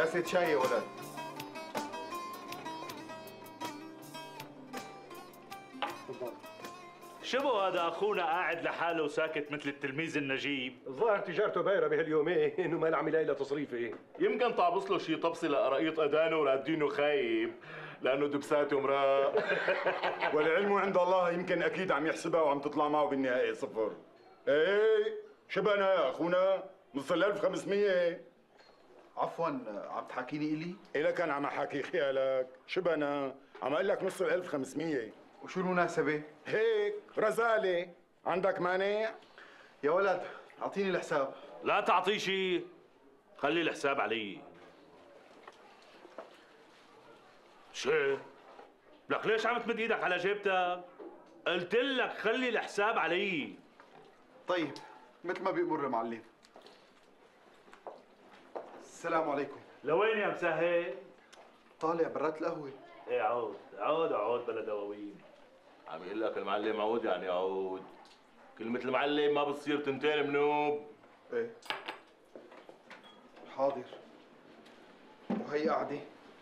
كاسة شاي يا ولد. شبو هذا اخونا قاعد لحاله وساكت مثل التلميذ النجيب؟ الظاهر تجارته بايره بهاليومين وما عم يلاقي لها تصريفه. يمكن طابص له شي طبسه لقرايط اذانه ورادينه خايب لانه دبساته مراق. والعلم عند الله، يمكن اكيد عم يحسبها وعم تطلع معه بالنهايه صفر. ايه شبنا يا اخونا، نص ال 1500. عفوا، عم تحاكيني إلي؟ إلا كان عم احاكي خيالك، شبنا عم اقول لك نص ال 1500. وشو المناسبة؟ هيك رزالة، عندك مانع؟ يا ولد اعطيني الحساب. لا تعطيه شيء، خلي الحساب علي. شو؟ لك ليش عم تمد ايدك على جيبتك؟ قلت لك خلي الحساب علي. طيب مثل ما بيأمر معلم. السلام عليكم. لوين يا مسهل؟ طالع برات القهوة. ايه عود بلا دواوين. عم يقول لك المعلم عود يعني عود. كلمة المعلم ما بتصير تنتين بنوب. ايه حاضر. وهي قاعدة.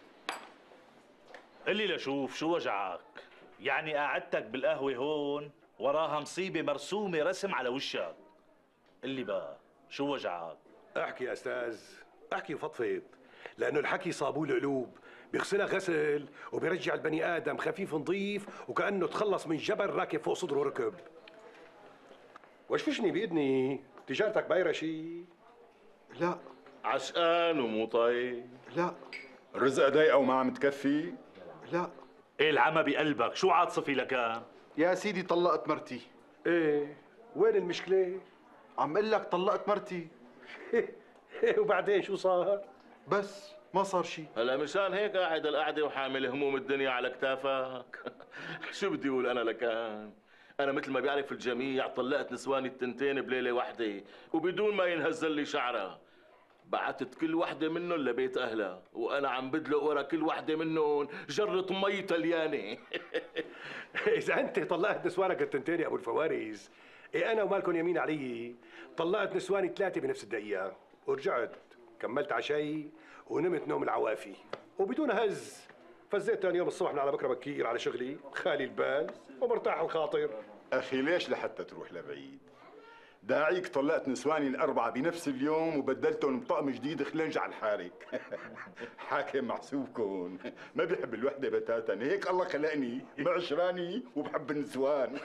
قل لي لشوف شو وجعك؟ يعني قعدتك بالقهوة هون وراها مصيبة مرسومة رسم على وشك. قل لي بقى شو وجعك؟ احكي يا استاذ، احكي وفضفض، لانه الحكي صابون القلوب، بيغسلها غسل وبيرجع البني ادم خفيف نظيف وكانه تخلص من جبل راكب فوق صدره ركب. وشفشني باذني، تجارتك بايره شي؟ لا. عشقان ومو طايق؟ لا. الرزقة ضيقة وما عم تكفي؟ لا. ايه العمى بقلبك؟ شو عاطفي لكان؟ يا سيدي طلقت مرتي. ايه وين المشكله؟ عم قل لك طلقت مرتي. وبعدين شو صار؟ بس ما صار شيء. هلا مشان هيك قاعد القعده وحامل هموم الدنيا على كتافك. شو بدي اقول انا لكان؟ انا مثل ما بيعرف الجميع طلقت نسواني التنتين بليله واحده وبدون ما ينهزل لي شعرها. بعتت كل وحده منهم لبيت اهلها وانا عم بدلق ورا كل وحده منهم جرة مي تليانه. اذا انت طلقت نسوانك التنتين يا ابو الفوارس، إيه انا ومالكم يمين علي طلقت نسواني 3 بنفس الدقيقه ورجعت كملت عشاي ونمت نوم العوافي وبدون هز. فزيت ثاني يوم الصبح من على بكره بكير على شغلي خالي البال ومرتاح الخاطر. اخي ليش لحتى تروح لبعيد؟ داعيك طلقت نسواني الأربعة بنفس اليوم وبدلتهم بطقم جديد خلنج على الحارك. حاكم محسوبكم، ما بيحب الوحدة بتاتا، هيك الله خلقني بعشراني وبحب النسوان.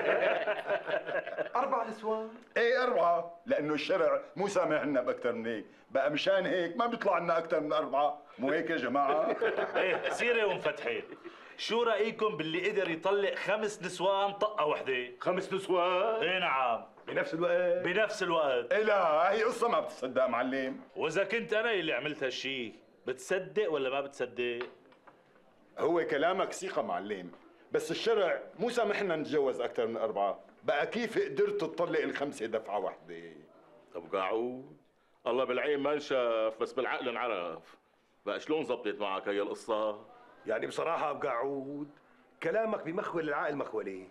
4 نسوان؟ ايه 4، لأنه الشرع مو سامحنا بأكثر من هيك، بقى مشان هيك ما بيطلع لنا أكثر من 4، مو هيك يا جماعة؟ ايه سيرة ومفتحين. شو رأيكم باللي قدر يطلق 5 نسوان طقة وحدة؟ 5 نسوان؟ ايه نعم. بنفس الوقت. إيه لا، هي قصة ما بتصدق معلم. وإذا كنت أنا اللي عملت هالشي بتصدق ولا ما بتصدق؟ هو كلامك ثقة معلم، بس الشرع مو سامحنا نتجوز أكثر من 4، بقى كيف قدرت تطلق ال5 دفعة واحدة؟ طب قاعود الله بالعين ما انشاف بس بالعقل انعرف. بقى شلون زبطت معك هي القصة؟ يعني بصراحه ابو قعود كلامك بمخول العقل مخولي.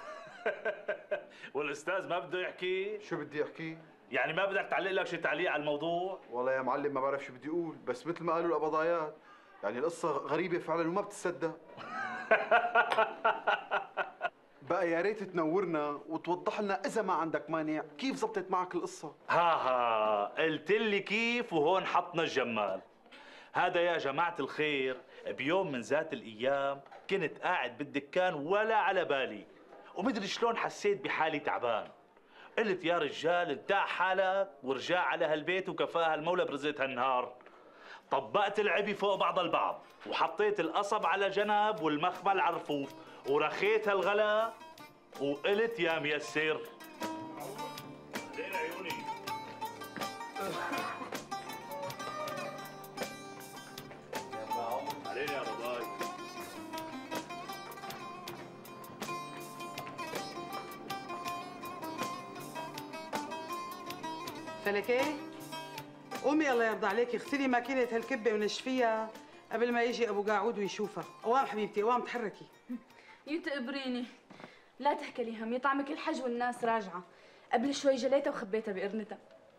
والأستاذ ما بده يحكي؟ شو بدي احكي؟ يعني ما بدك تعلق لك شي تعليق على الموضوع؟ والله يا معلم ما بعرف شو بدي اقول، بس مثل ما قالوا القبضايات يعني القصة غريبة فعلا وما بتصدق. بقى يا ريت تنورنا وتوضح لنا اذا ما عندك مانع كيف زبطت معك القصة. ها قلت لي كيف وهون حطنا الجمال. هذا يا جماعة الخير بيوم من ذات الأيام كنت قاعد بالدكان ولا على بالي ومدري شلون حسيت بحالي تعبان. قلت يا رجال انتاع حالك ورجع على هالبيت وكفاها المولى برزقة هالنهار. طبقت العبي فوق بعض البعض وحطيت القصب على جنب والمخمل على الرفوف ورخيت هالغلا وقلت يا ميسر. لين عيوني. علينا يا بضاي. فلكي قومي الله يرضى عليكي اغسلي ماكينة هالكبة ونشفيها قبل ما يجي ابو قاعود ويشوفها. قوام حبيبتي قوام تحركي. يتقبريني. لا تحكي لي هم يطعمك الحج والناس راجعة. قبل شوي جليتها وخبيتها بقرنتها.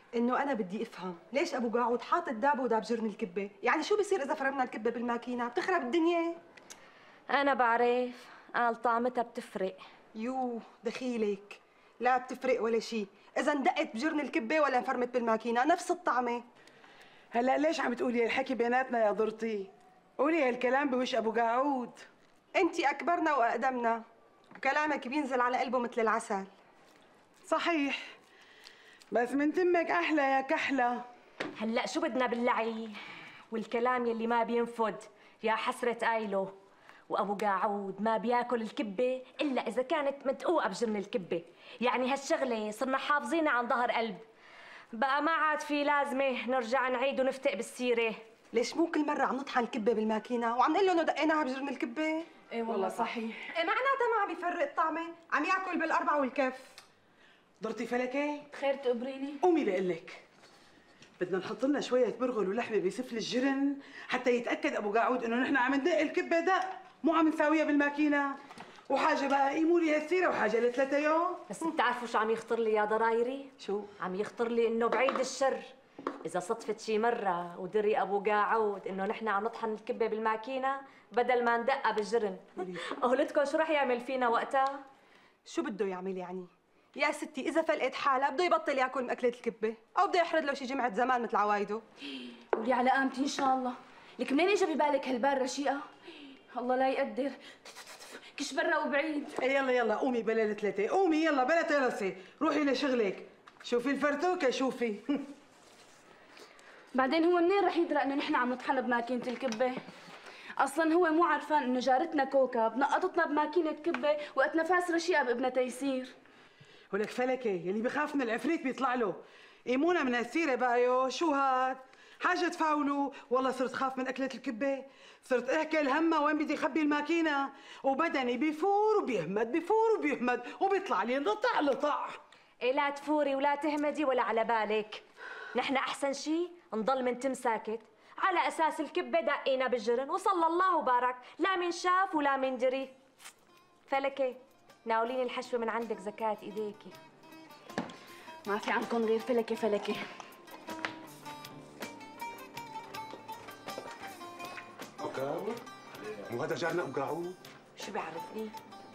انه انا بدي افهم ليش ابو قاعود حاطط دابه وداب جرن الكبه؟ يعني شو بصير اذا فرمنا الكبه بالماكينه؟ بتخرب الدنيا. انا بعرف، قال طعمتها بتفرق. يو دخيلك، لا بتفرق ولا شيء، اذا اندقت بجرن الكبه ولا انفرمت بالماكينه نفس الطعمه. هلا ليش عم تقولي الحكي بيناتنا يا ضرتي؟ قولي هالكلام بوش ابو قاعود. انت اكبرنا واقدمنا وكلامك بينزل على قلبه مثل العسل. صحيح، بس من تمك احلى يا كحله. هلا شو بدنا باللعي والكلام يلي ما بينفد؟ يا حسرة قايله. وابو قاعود ما بياكل الكبه الا اذا كانت مدقوقه بجرن الكبه، يعني هالشغله صرنا حافظينها عن ظهر قلب. بقى ما عاد في لازمه نرجع نعيد ونفتق بالسيره. ليش مو كل مره عم نطحن الكبه بالماكينه وعم نقول له انه دقيناها بجرن الكبه؟ ايه والله صحيح. ايه معناتها ما عم يفرق الطعمه، عم ياكل بالاربعه والكف. ضرتي فلكي؟ خير تقبريني؟ قومي لقلك، بدنا نحط لنا شوية برغل ولحمة بسفل الجرن حتى يتأكد أبو قاعود إنه نحن عم ندق الكبة دق، مو عم نساويها بالماكينة. وحاجة بقى قيموا لي هالسيرة وحاجة لثلاثة يوم. بس بتعرفوا شو عم يخطر لي يا ضرايري؟ شو؟ عم يخطر لي انه بعيد الشر اذا صدفت شي مره ودري ابو قاعود انه نحن عم نطحن الكبه بالماكينه بدل ما ندقها بالجرن. قولتكم شو رح يعمل فينا وقتها؟ شو بده يعمل يعني؟ يا ستي إذا فلقت حالها بده يبطل ياكل مأكلة الكبة، أو بده يحرد له شي جمعة زمان مثل عوايده. قولي على قامتي إن شاء الله. لك منين إجا ببالك هالبال رشيقة؟ الله لا يقدر. كش برا وبعيد. إيه يلا يلا قومي بلا الثلاثة، قومي يلا بلا ترسي، روحي لشغلك. شوفي الفرتوكة شوفي. بعدين هو منين رح يدرى إنه نحن عم نطحن بماكينة الكبة؟ أصلاً هو مو عرفان إنه جارتنا كوكب نقطتنا بماكينة كبة وقت نفاس رشيقة بابنة تيسير. ولك فلكي يلي بخاف من العفريت بيطلع له. ايمونا من هالسيره بقى يو شو هاد؟ حاجه تفاولوا، والله صرت خاف من اكله الكبه، صرت احكي الهمه وين بدي اخبي الماكينه، وبدني بيفور وبيهمد بيفور وبيهمد وبيطلع لي لطع لطع. إيه لا تفوري ولا تهمدي ولا على بالك، نحن أحسن شي نضل منتم ساكت على أساس الكبة دقينا بالجرن وصلى الله وبارك، لا من شاف ولا من دري. فلكي ناوليني الحشوة من عندك زكاة إيديكي. ما في عندكم غير فلكة فلكة. أوكي مو هذا جارنا أبو قاعود؟ شو بيعرفني؟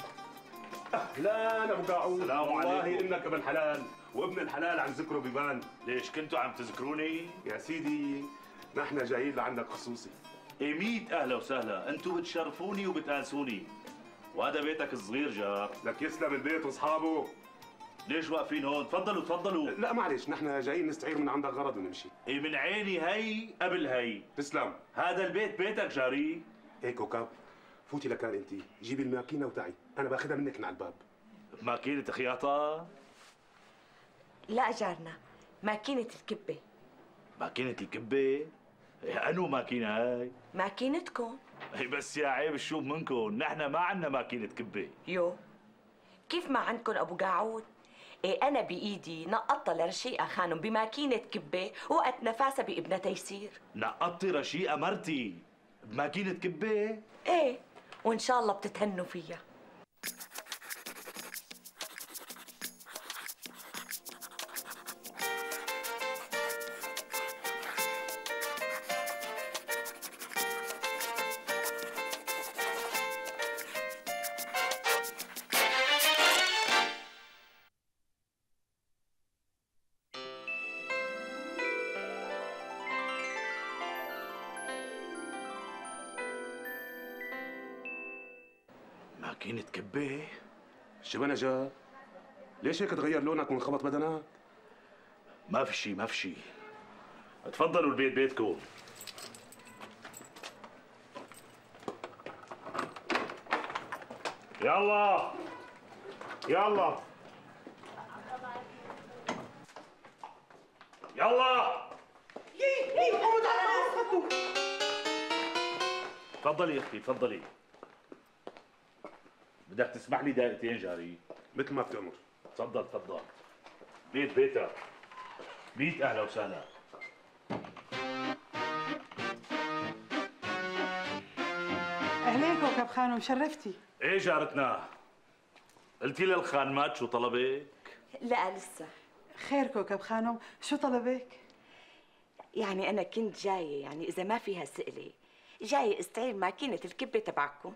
أهلا أبو قاعود. السلام والله عليكم. إنك ابن حلال، وابن الحلال عن ذكره بيبان. ليش كنتوا عم تذكروني؟ يا سيدي نحن جايين لعندك خصوصي. إيه 100 أهلا وسهلا، أنتوا بتشرفوني وبتآنسوني، وهذا بيتك الصغير جار. لك يسلم البيت واصحابه. ليش واقفين هون؟ تفضلوا تفضلوا. لا معلش نحن جايين نستعير من عندك غرض ونمشي. إيه من عيني هي قبل هي. تسلم. هذا البيت بيتك جاري. هيك كوكب فوتي لكان انت، جيبي الماكينه وتعي، انا باخذها منك من على الباب. ماكينة خياطة؟ لا جارنا، ماكينة الكبة. ماكينة الكبة؟ إيه أنو ماكينة هاي؟ ماكينتكم. إيه بس يا عيب الشوب منكم، نحن ما عندنا ماكينة كبة. يو كيف ما عندكم أبو قاعود؟ إيه أنا بإيدي نقطها لرشيقة خانم بماكينة كبة وقت نفاسها بابنة تيسير. نقطي رشيقة مرتي بماكينة كبة؟ إيه وإن شاء الله بتتهنوا فيها. ماكينة كبة؟ شو انا جار؟ ليش هيك تغير لونك وانخبط بدنك؟ ما في شي ما في شي. تفضلوا البيت بيتكم. يلا يلا يلا تفضلي يا اختي تفضلي. بدك تسمح لي دقيقتين جاري؟ مثل ما بتأمر. تفضل تفضل. بيتك 100 اهلا وسهلا. اهلين كوكب خانم، شرفتي. ايه جارتنا؟ قلتي للخانمات شو طلبك؟ لا لسه. خير كوكب خانم، شو طلبك؟ يعني أنا كنت جاية، يعني إذا ما فيها سئلة جاية استعير ماكينة الكبة تبعكم.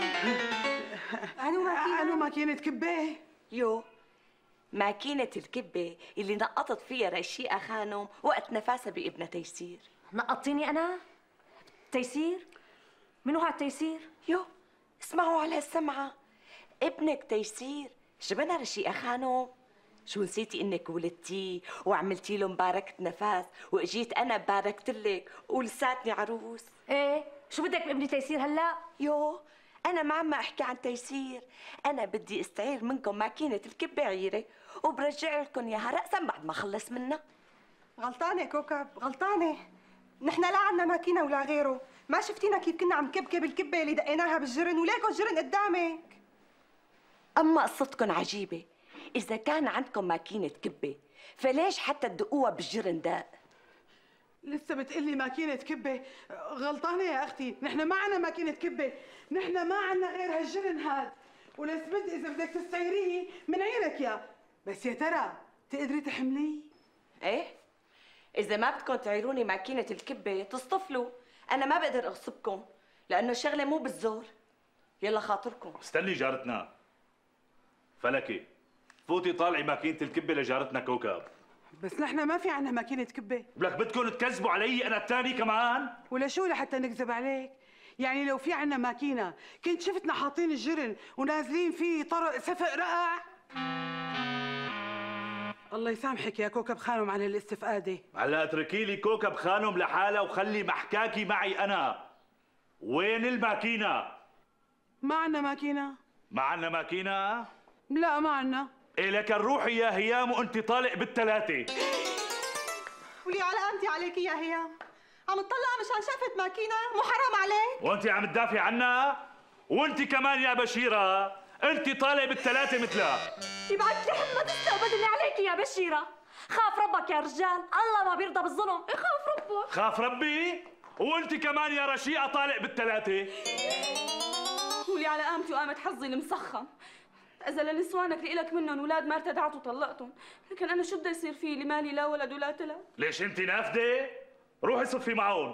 أنو ماكينة كبة؟ يو، ماكينة الكبة اللي نقطت فيها رشيقة خانم وقت نفاسها بابنة تيسير. نقطيني أنا؟ تيسير؟ منو هاد تيسير؟ يو، اسمعوا على السمعة، ابنك تيسير شبنا رشيقة خانم. شو نسيتي انك ولدتيه وعملتي له مباركة نفاس واجيت انا باركتلك ولساتني عروس؟ ايه، شو بدك بابني تيسير هلا؟ يو، انا ما عم احكي عن تيسير، انا بدي استعير منكم ماكينة الكبة عيرة وبرجع لكم اياها رأسا بعد ما خلص منها. غلطانة كوكب، غلطانة. نحن لا عنا ماكينة ولا غيره، ما شفتينا كيف كنا عم كبكب الكبة اللي دقيناها بالجرن وليكو الجرن قدامك. اما قصتكم عجيبة، إذا كان عندكم ماكينة كبة فليش حتى تدقوها بالجرن داق؟ لسه بتقلي ماكينة كبة؟ غلطانة يا أختي، نحن ما عنا ماكينة كبة، نحن ما عنا غير هالجرن هاد، ولسبد إذا بدك تستعيريه من عيرك يا، بس يا ترى تقدري تحمليه؟ إيه؟ إذا ما بدكم تعيروني ماكينة الكبة تصطفلوا، أنا ما بقدر أغصبكم، لأنه الشغلة مو بالزور. يلا خاطركم. استني جارتنا فلكي، فوتي طالعي ماكينة الكبة لجارتنا كوكب. بس نحن ما في عنا ماكينة كبة. لك بدكم تكذبوا علي أنا الثاني كمان؟ ولا شو لحتى نكذب عليك؟ يعني لو في عنا ماكينة كنت شفتنا حاطين الجرن ونازلين فيه طرق سفق رقع؟ الله يسامحك يا كوكب خانم على الاستفادة. هلا اتركي لي كوكب خانم لحالها وخلي محكاكي معي أنا. وين الماكينة؟ ما عنا ماكينة. ما عنا ماكينة؟ لا ما عنا. إيه لك روحي يا هيام وأنت طالع بالثلاثة. ولي على قامتي عليك يا هيام، عم تطلع مشان شافت ماكينة، مو حرام عليك؟ وأنت عم تدافع عنها؟ وأنت كمان يا بشيرة، أنت طالع بالثلاثة مثلها. يبعت لي حمى تستقبضني عليك يا بشيرة. خاف ربك يا رجال، الله ما بيرضى بالظلم، خاف ربك. خاف ربي؟ وأنت كمان يا رشيقة طالع بالثلاثة. ولي على قامتي وقامت حظي المسخم. إذا لنسوانك اللي إلك منهم ولاد ما ارتدعت وطلقتهم، لكن أنا شو بده يصير فيه اللي مالي لا ولد ولا تلد؟ ليش أنت نافذة؟ روحي صفي معهم.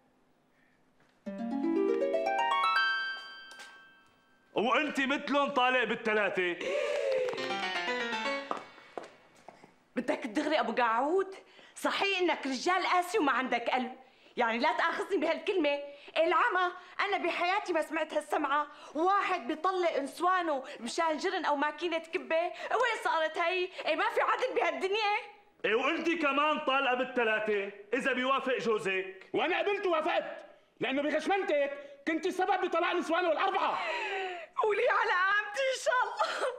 وأنت مثلهم طالع بالثلاثة. بدك تدغري أبو قعود؟ صحيح إنك رجال قاسي وما عندك قلب، يعني لا تأخذني بهالكلمة. العمى أنا بحياتي ما سمعت هالسمعة، واحد بيطلق نسوانه مشان جرن أو ماكينة كبة، وين صارت هي؟ إيه ما في عدل بهالدنيا؟ إيه وأنت كمان طالعة بالثلاثة، إذا بيوافق جوزك. وأنا قبلت ووافقت، لأنه بغشمنتك كنت السبب بطلاق نسوانه الأربعة. ولي على قامتي إن شاء الله.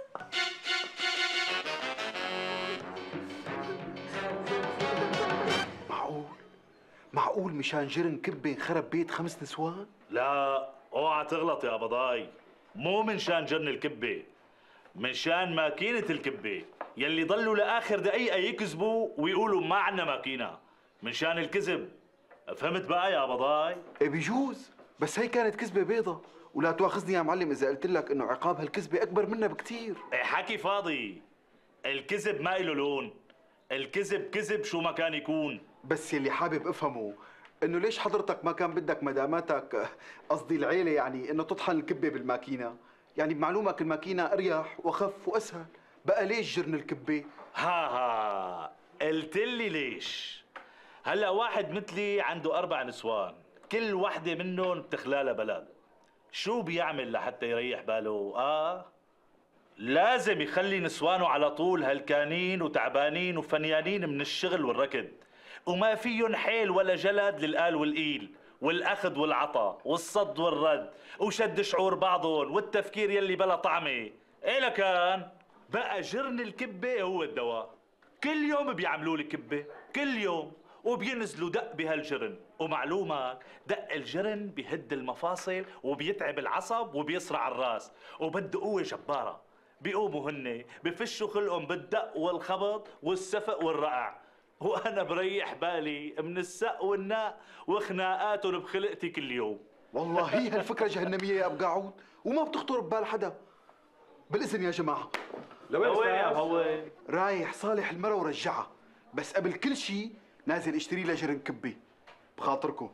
معقول مشان جرن كبة انخرب بيت 5 نسوان؟ لا اوعى تغلط يا بضاي، مو من شان جرن الكبة، من شان ماكينة الكبة يلي ضلوا لآخر دقيقة يكذبوا ويقولوا ما عنا ماكينة، من شان الكذب. فهمت بقى يا بضاي؟ ايه بيجوز، بس هي كانت كذبة بيضة، ولا تواخذني يا معلم إذا قلت لك إنه عقاب هالكذبة أكبر منها بكتير. ايه حكي فاضي، الكذب ما إله لون، الكذب كذب شو ما كان يكون. بس يلي حابب افهمه انه ليش حضرتك ما كان بدك مداماتك، قصدي العيله يعني، انه تطحن الكبه بالماكينه، يعني بمعلومك الماكينه اريح واخف واسهل، بقى ليش جرن الكبه؟ ها قلت لي ليش؟ هلا واحد مثلي عنده 4 نسوان، كل وحده منهم بتخلالها بلد، شو بيعمل لحتى يريح باله؟ لازم يخلي نسوانه على طول هلكانين وتعبانين وفنيانين من الشغل والركض، وما فيهم حيل ولا جلد للقال والقيل والأخذ والعطا والصد والرد وشد شعور بعضهم والتفكير يلي بلا طعمه. إيه لكان بقى جرن الكبة هو الدواء، كل يوم بيعملوا لي كبة، كل يوم، وبينزلوا دق بهالجرن، ومعلومك دق الجرن بيهد المفاصل وبيتعب العصب وبيصرع الراس وبده قوة جبارة. بيقوموا هن بفشوا خلقهم بالدق والخبط والسفق والرقع، وانا بريح بالي من السق والناء وخناقاتهم بخلقتي كل يوم. والله هي هالفكره جهنميه يا ابو قعود، وما بتخطر ببال حدا. بالاذن يا جماعه. لوين يا هوي؟ رايح صالح المرة ورجعها، بس قبل كل شيء نازل اشتري لها جرن كبة بخاطركم.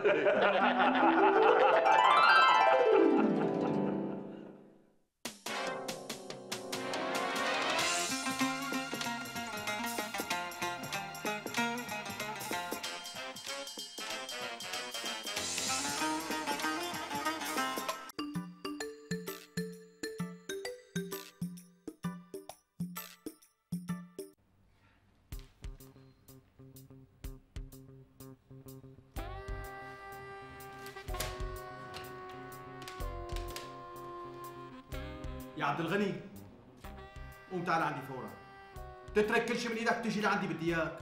يا عبد الغني، قوم تعال عندي فورا. تترك كل شيء من ايدك تجي لعندي، بدي اياك.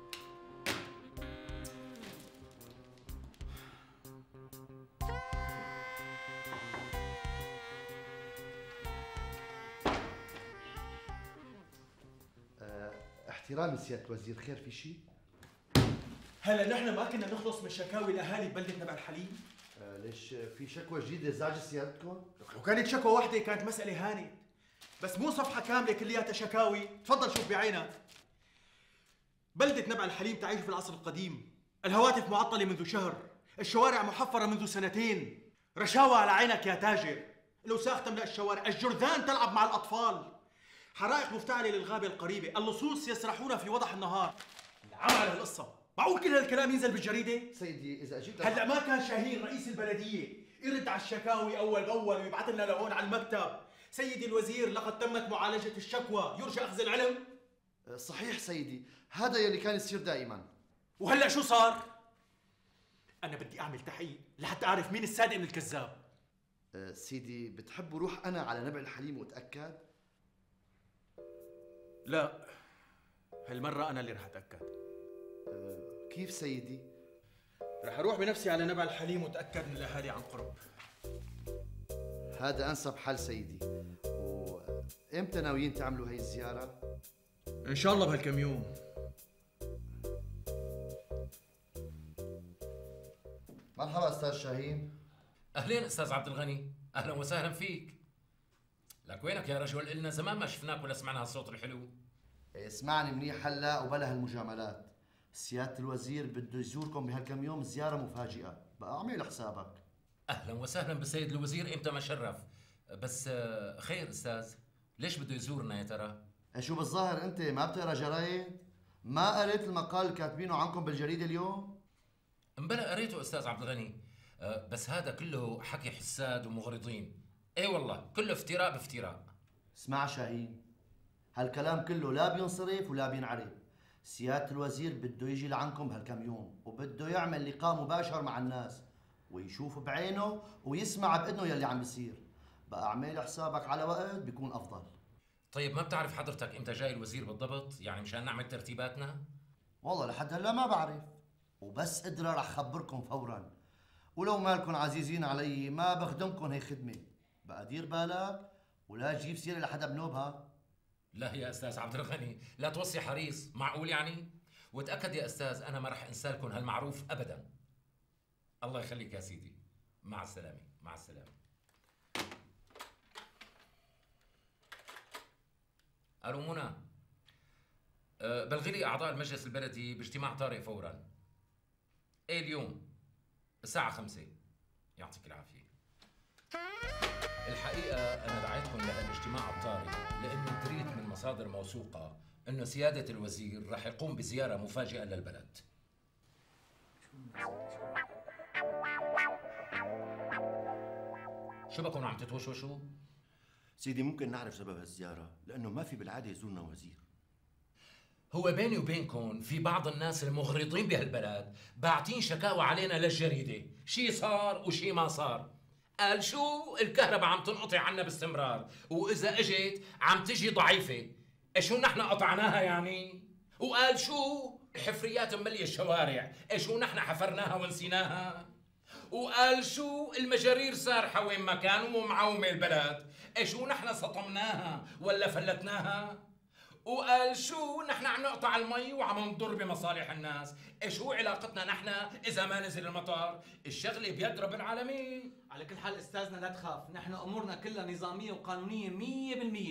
احترامي سيادة الوزير، خير في شيء؟ هلا نحن ما كنا نخلص من شكاوي الاهالي ببلده نبع الحليم؟ ليش في شكوى جديدة زعجت سيادتكم؟ لو كانت شكوى واحدة كانت مسألة هانت، بس مو صفحة كاملة كلياتها شكاوي. تفضل شوف بعينك. بلدة نبع الحليم تعيش في العصر القديم، الهواتف معطلة منذ شهر، الشوارع محفرة منذ سنتين، رشاوى على عينك يا تاجر، الوساخ تملأ الشوارع، الجرذان تلعب مع الأطفال، حرائق مفتعلة للغابة القريبة، اللصوص يسرحون في وضح النهار. العمى على هالقصة، معقول كل هالكلام ينزل بالجريدة؟ سيدي إذا أجيت هلا ما كان شاهين رئيس البلدية يرد على الشكاوي أول بأول ويبعث لنا لهون على المكتب؟ سيدي الوزير، لقد تمت معالجة الشكوى، يرجى أخذ العلم؟ صحيح سيدي، هذا يلي كان يصير دائما. وهلا شو صار؟ أنا بدي أعمل تحقيق لحتى أعرف مين الصادق من الكذاب. سيدي بتحب روح أنا على نبع الحليم وأتأكد؟ لا، هالمرة أنا اللي رح أتأكد. كيف سيدي؟ رح أروح بنفسي على نبع الحليم وأتأكد من الأهالي عن قرب. هذا أنسب حل سيدي. وإمتى ناويين تعملوا هي الزيارة؟ إن شاء الله بهالكم يوم. مرحبا أستاذ شاهين. أهلين أستاذ عبد الغني، أهلا وسهلا فيك. لك وينك يا رجل؟ إلنا زمان ما شفناك ولا سمعنا هالصوت الحلو. اسمعني منيح هلا وبلا هالمجاملات. سيادة الوزير بده يزوركم بهالكم يوم زيارة مفاجئة، بقى اعمل حسابك. أهلا وسهلا بالسيد الوزير، إمتى ما شرف. بس خير أستاذ، ليش بده يزورنا يا ترى؟ شو بالظاهر أنت ما بتقرا جرايد؟ ما قريت المقال اللي كاتبينه عنكم بالجريدة اليوم؟ امبلا قريته أستاذ عبد الغني، بس هذا كله حكي حساد ومغرضين. إيه والله كله افتراء بافتراء. اسمع شاهين، هالكلام كله لا بينصرف ولا بينعرف. سيادة الوزير بده يجي لعنكم بهالكم يوم وبده يعمل لقاء مباشر مع الناس ويشوف بعينه ويسمع بإذنه يلي عم بيصير. بقى اعمل حسابك على وقت بيكون أفضل. طيب ما بتعرف حضرتك إمتى جاي الوزير بالضبط؟ يعني مشان نعمل ترتيباتنا؟ والله لحد هلا ما بعرف، وبس قدرة رح خبركم فورا. ولو مالكم عزيزين علي ما بخدمكم هي خدمة. بقى دير بالك ولا تجيب سيرة لحدا بنوبها. لا يا أستاذ عبد الغني، لا توصي حريص، معقول يعني؟ وتأكد يا أستاذ أنا ما رح أنسى لكم هالمعروف أبدا. الله يخليك يا سيدي، مع السلامة. مع السلامة. ألو منى، بلغي لي أعضاء المجلس البلدي باجتماع طارئ فورا. إيه اليوم الساعة 5. يعطيك العافية. الحقيقة أنا دعيتكم لهالاجتماع الطارئ لأني دريت من مصادر موثوقة إنه سيادة الوزير رح يقوم بزيارة مفاجئة للبلد. شو بكون عم تتوشوشوا؟ سيدي ممكن نعرف سبب هالزيارة لأنه ما في بالعادة يزورنا وزير. هو بيني وبينكم في بعض الناس المغرضين بهالبلد باعتين شكاوى علينا للجريدة، شي صار وشي ما صار. قال شو الكهرباء عم تنقطع عنا باستمرار، وإذا اجت عم تجي ضعيفة. شو نحن قطعناها يعني؟ وقال شو الحفريات مملية الشوارع، شو نحن حفرناها ونسيناها؟ وقال شو المجارير سارحة وين ما كان ومعومة البلد، شو نحن سطمناها ولا فلتناها؟ وقال شو نحن عم نقطع المي وعم نضر بمصالح الناس. شو علاقتنا نحن اذا ما نزل المطر؟ الشغله بيد رب العالمين. على كل حال استاذنا لا تخاف، نحن امورنا كلها نظاميه وقانونيه 100%،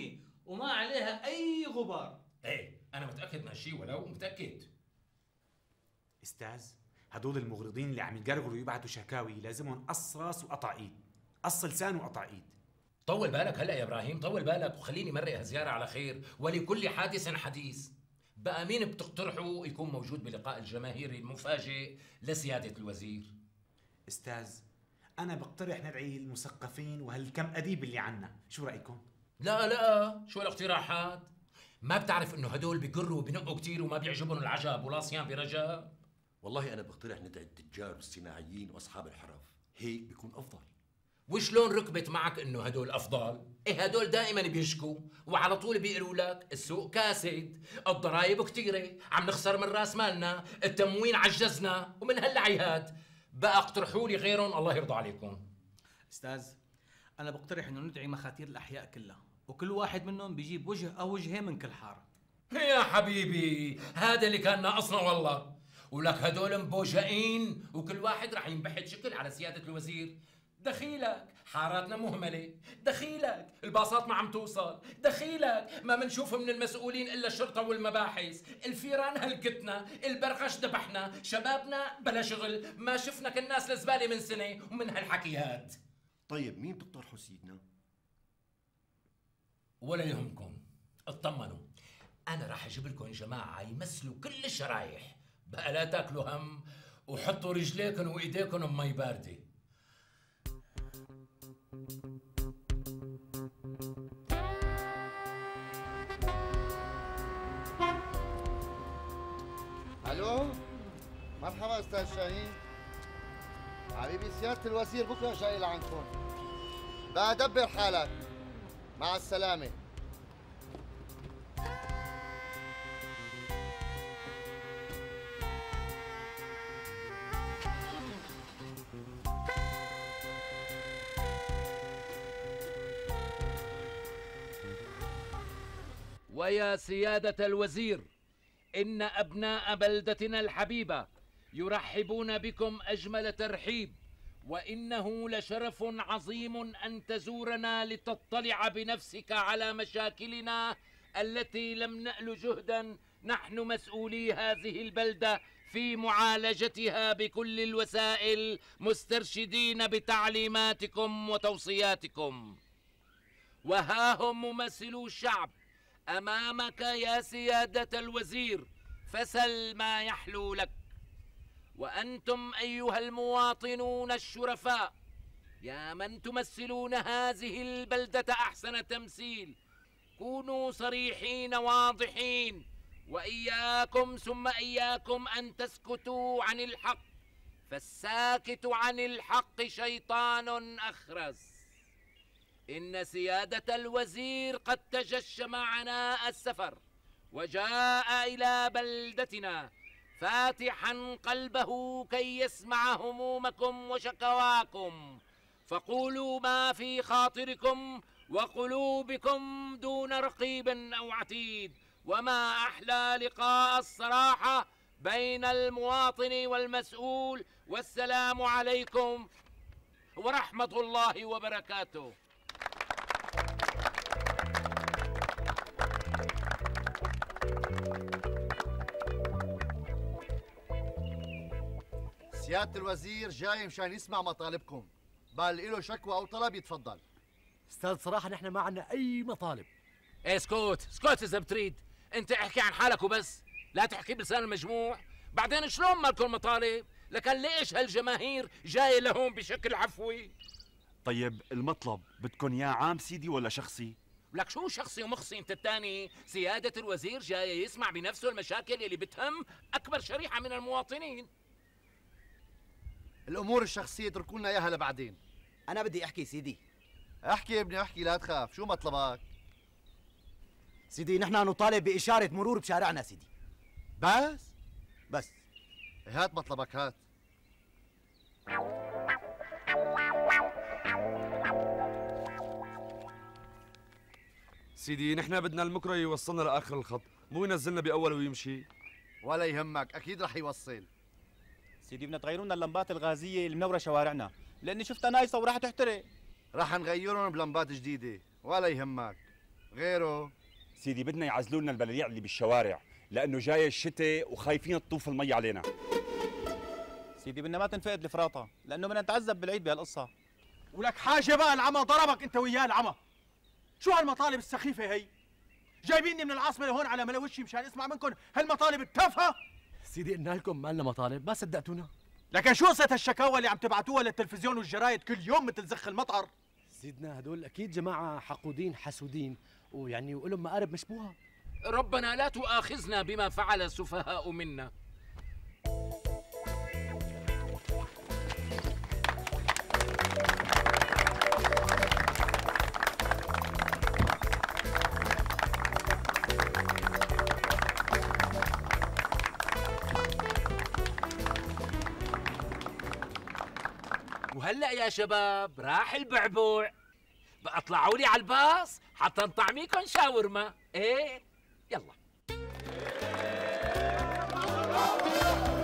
وما عليها اي غبار. ايه انا متاكد من هالشيء، ولو متاكد. استاذ، هدول المغرضين اللي عم يقرقروا يبعتوا شكاوي لازمهم قص راس وقطع ايد، قص لسان وقطع ايد. طول بالك هلا يا ابراهيم، طول بالك وخليني مرق هالزياره على خير، ولكل حادث حديث. بقى مين بتقترحوا يكون موجود بلقاء الجماهيري المفاجئ لسياده الوزير؟ استاذ، انا بقترح ندعي المثقفين وهالكم اديب اللي عنا، شو رايكم؟ لا شو الاقتراحات؟ ما بتعرف انه هدول بيقروا وبنقوا كثير وما بيعجبهم العجب ولا صيام برجب؟ والله انا بقترح ندعي التجار والصناعيين واصحاب الحرف، هيك بيكون افضل. وشلون ركبت معك انه هدول افضل؟ ايه هدول دائما بيشكوا وعلى طول بيقولوا لك السوق كاسد، الضرائب كثيره، عم نخسر من راس مالنا، التموين عجزنا ومن هاللعيهات. بقى اقترحوا لي غيرهم الله يرضى عليكم. استاذ، انا بقترح انه ندعي مخاتير الاحياء كلها، وكل واحد منهم بيجيب وجه او وجهين من كل حاره. يا حبيبي هذا اللي كان ناقصنا والله. ولك هدول مبوجئين وكل واحد رح ينبحث شكل على سياده الوزير. دخيلك حاراتنا مهمله، دخيلك الباصات ما عم توصل، دخيلك ما منشوف من المسؤولين الا الشرطه والمباحث، الفيران هلكتنا، البرغش ذبحنا، شبابنا بلا شغل، ما شفنا كالناس لزباله من سنه ومن هالحكيات. طيب مين بتقترحوا سيدنا؟ ولا يهمكم، اطمنوا، انا راح اجيب لكم جماعه يمثلوا كل الشرايح، بقى لا تاكلوا هم وحطوا رجليكم وايديكم بمي بارده. الو، مرحبا استاذ شاهين. حبيبي سيادة الوزير بكره جاي لعندكم. بقى دبر حالك. مع السلامة. ويا سيادة الوزير، إن أبناء بلدتنا الحبيبة يرحبون بكم أجمل ترحيب، وإنه لشرف عظيم أن تزورنا لتطلع بنفسك على مشاكلنا التي لم نأل جهدا نحن مسؤولي هذه البلدة في معالجتها بكل الوسائل، مسترشدين بتعليماتكم وتوصياتكم. وها هم ممثلو الشعب أمامك يا سيادة الوزير، فسل ما يحلو لك. وأنتم أيها المواطنون الشرفاء، يا من تمثلون هذه البلدة أحسن تمثيل، كونوا صريحين واضحين، وإياكم ثم إياكم أن تسكتوا عن الحق، فالساكت عن الحق شيطان أخرس. إن سيادة الوزير قد تجشم عناء السفر وجاء إلى بلدتنا فاتحا قلبه كي يسمع همومكم وشكواكم، فقولوا ما في خاطركم وقلوبكم دون رقيب أو عتيد. وما أحلى لقاء الصراحة بين المواطن والمسؤول. والسلام عليكم ورحمة الله وبركاته. سيادة الوزير جاي مشان يسمع مطالبكم، بل له شكوى أو طلب يتفضل. استاذ صراحة نحن ما عندنا أي مطالب. ايه اسكت إذا بتريد، أنت احكي عن حالك وبس، لا تحكي بلسان المجموع. بعدين شلون مالكم مطالب؟ لكن ليش هالجماهير جاية لهون بشكل عفوي؟ طيب المطلب بدكن اياه عام سيدي ولا شخصي؟ لك شو شخصي ومخصي انت الثاني؟ سيادة الوزير جاي يسمع بنفسه المشاكل اللي بتهم أكبر شريحة من المواطنين. الأمور الشخصية اتركوا لنا إياها لبعدين. أنا بدي أحكي سيدي. احكي يا ابني احكي، لا تخاف. شو مطلبك؟ سيدي نحن نطالب بإشارة مرور بشارعنا سيدي. بس هات مطلبك هات. سيدي نحن بدنا المكره يوصلنا لاخر الخط، مو ينزلنا باول ويمشي. ولا يهمك، اكيد رح يوصل. سيدي بدنا تغيروا لنا اللمبات الغازيه اللي منوره شوارعنا، لاني شفتها نايصه وراح تحترق. رح نغيرهم بلمبات جديده، ولا يهمك. غيره سيدي بدنا يعزلوا لنا البلاليع اللي بالشوارع لانه جاي الشتاء وخايفين تطوف المي علينا. سيدي بدنا ما تنفقد الفراطه لانه بدنا نتعذب بالعيد بهالقصه. ولك حاجه بقى، العمى ضربك انت وياه العمى. شو هالمطالب السخيفه هي؟ جايبيني من العاصمه لهون على ملوشي مشان اسمع منكم هالمطالب التافهه؟ سيدي قلنا لكم ما لنا مطالب، ما صدقتونا. لكن شو قصه الشكاوى اللي عم تبعتوها للتلفزيون والجرايد كل يوم مثل زخ المطر؟ سيدنا هدول اكيد جماعه حقودين حسودين ويعني ولهم مقارب مشبوهه. ربنا لا تؤاخذنا بما فعل السفهاء منا. وهلا يا شباب راح البعبوع، بقى اطلعوا لي على الباص حتى نطعميكم شاورما. ايه يلا.